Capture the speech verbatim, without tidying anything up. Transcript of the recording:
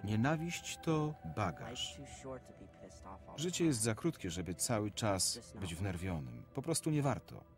Nienawiść to bagaż. Życie jest za krótkie, żeby cały czas być wnerwionym. Po prostu nie warto.